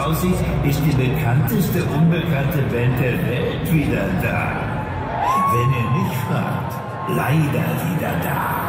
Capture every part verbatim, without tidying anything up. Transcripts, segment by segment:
aussieht, ist die bekannteste unbekannte Band der Welt wieder da. Wenn ihr mich fragt, leider wieder da.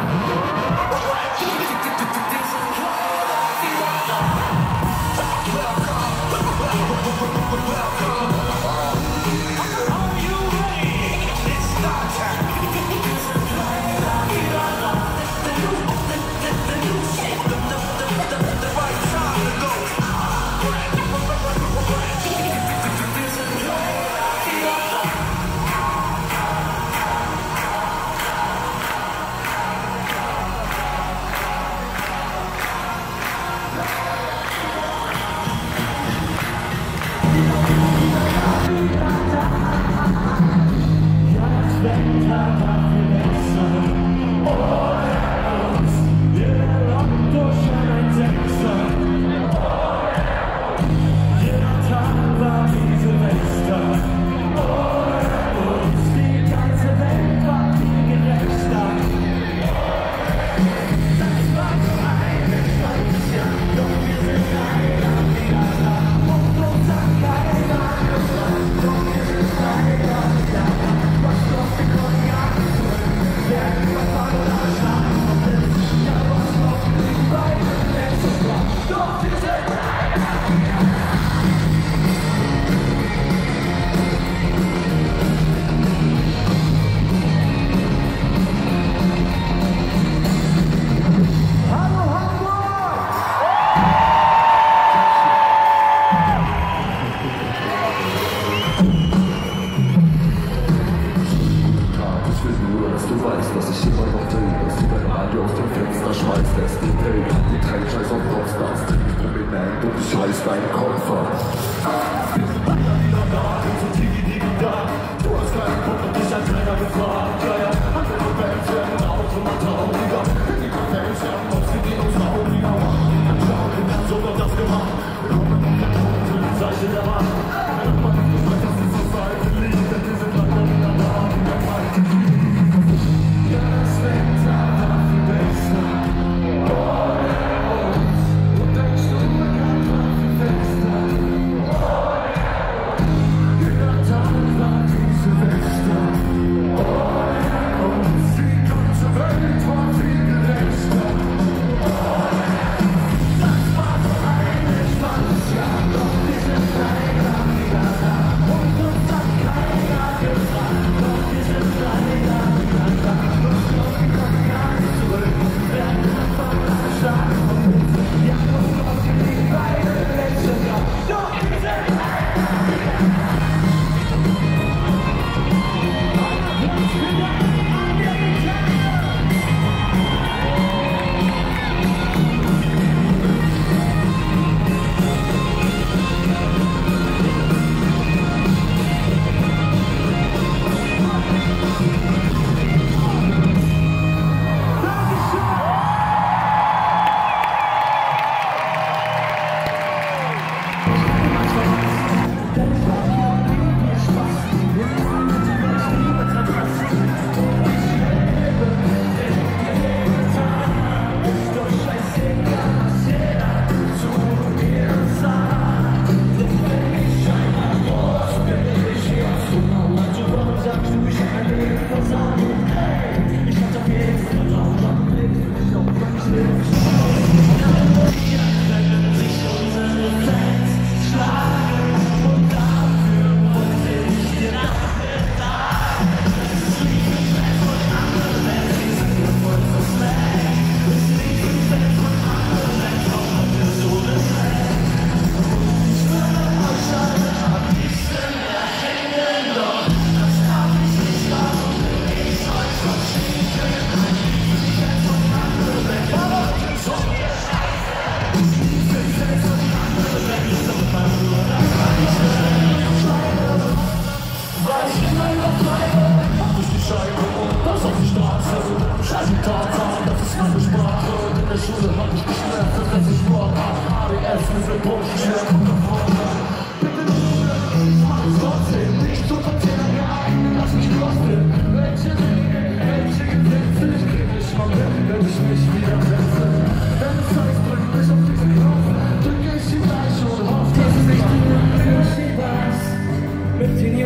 Schlagen und dafür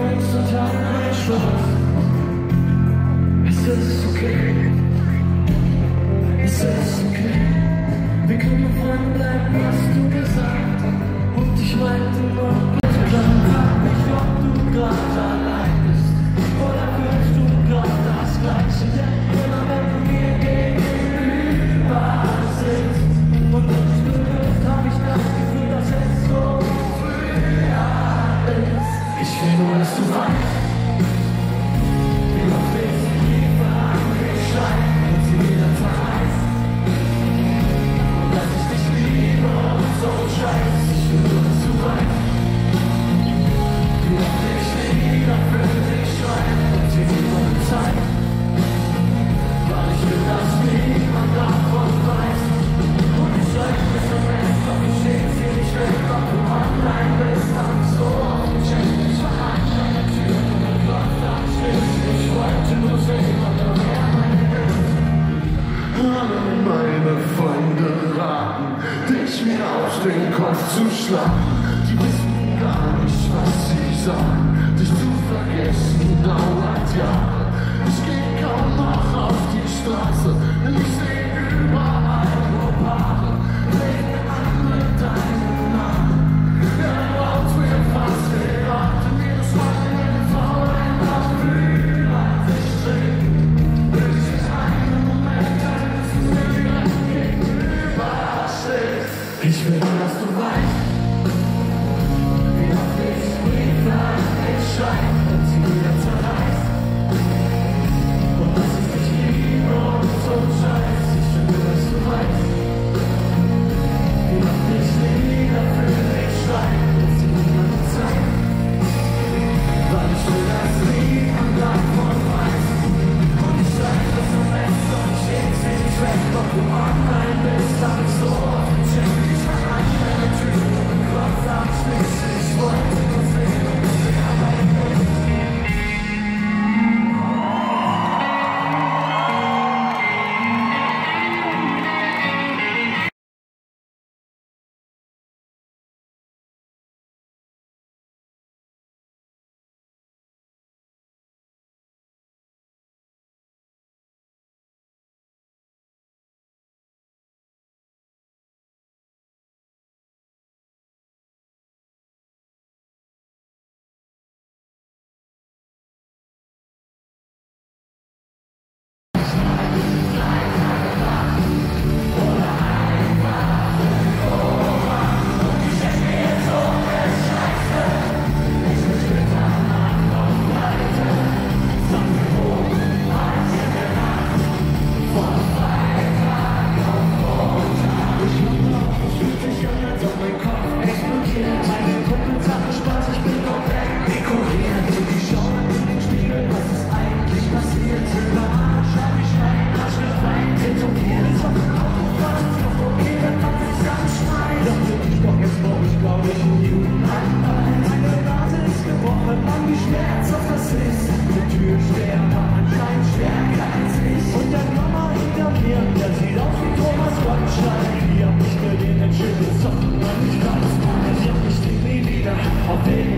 Angst und hab keinen Spaß. Es ist okay, es ist okay. Wir können dranbleiben, was du gesagt hast. Und ich meinte noch, dann frag mich, ob du grad allein bist. Oder fühlst du grad das Gleiche? Denn immer wenn du mir gegenüber sitzt und uns berührst, hab ich das Gefühl, dass es so früher ist. Ich will nur, dass du weißt, wie oft ich die Frage schreib und sie wieder zerreißt. Und dass ich dich liebe und so scheiß. Ich will nur, dass du weißt, wie oft ich wieder für dich schreibe und sie wieder zeigt. Weil ich will, dass niemand davon weiß. Und ich schreibe bis zum Ende, doch ich steh hier nicht weg, ob du online bist, hab ich so oft gecheckt. Ich war an deiner Tür und Gott am Stich. Ich wollte nur sehen, ob du mehr meine bist. Alle meine Freunde raten, dich mir aus dem Kopf zu schlagen. Die wissen gar nicht, was sie sagen. Dich zu vergessen dauert Jahre. Ich geh kaum noch auf die Straße, denn ich seh überall nur Paare. Legen an mit deinem Namen. Dein Wort wird fast geraten. Jedes Mal, wenn eine Frau ein Lauf über sich trägt, will ich mich einen Moment halten, bis du mir direkt gegenüber stehst. Ich will nur, dass du weißt, wie oft ich Briefe an dich schreib und sie wieder zerreißt. Und dass ich dich liebe und so scheiß. Ich will nur, dass du weißt, wie oft ich Lieder für dich schreib und sie niemand zeigt. Weil ich will, dass niemand davon weiß. Und ich schreib das am besten und ich leg's dir nicht weg, ob du online bist, hab ich so oft gecheckt. Ich war an deiner Tür und Gott sagt's nicht. Ich wollte nur sehen, ob du mehr bei mir bist. Auf den